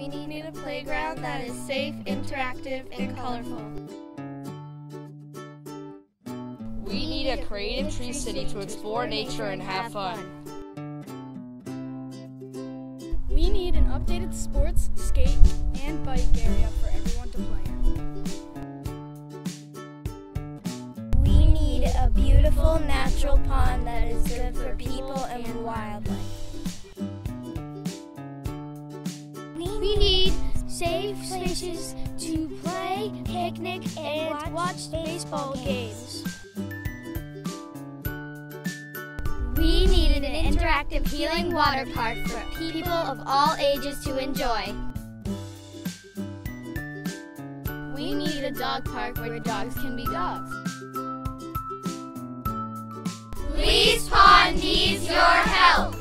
We need a playground that is safe, interactive, and colorful. We need a creative tree city to explore nature and have fun. We need an updated sports, skate, and bike area for everyone to play in. We need a beautiful natural pond that is good for people and wildlife. We need safe spaces to play, picnic, and watch baseball games. We need an interactive healing water park for people of all ages to enjoy. We need a dog park where dogs can be dogs. Lee's Pond needs your help.